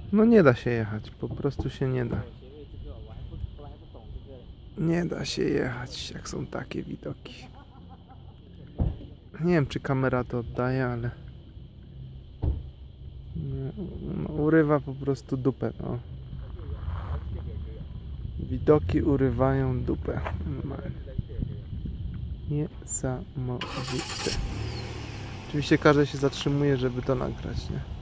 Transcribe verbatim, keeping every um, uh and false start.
No nie da się jechać, po prostu się nie da. Nie da się jechać, jak są takie widoki. Nie wiem, czy kamera to oddaje, ale no, no, urywa po prostu dupę, no. Widoki urywają dupę. Niesamowite. Oczywiście każdy się zatrzymuje, żeby to nagrać, nie?